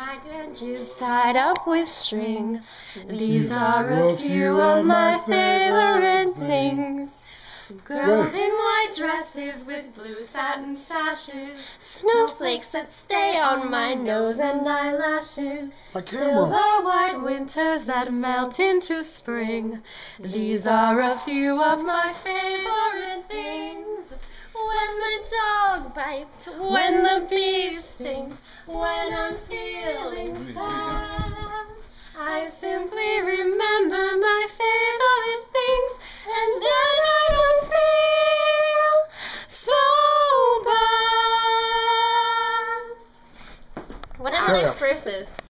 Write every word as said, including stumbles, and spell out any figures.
Packages tied up with string. These are a few of my favorite things. Girls in white dresses with blue satin sashes, snowflakes that stay on my nose and eyelashes, silver white winters that melt into spring. These are a few of my favorite things. When the dog bites, when the bee stings, when I'm feeling sad, I simply remember my favorite things, and then I don't feel so bad. What are the next verses?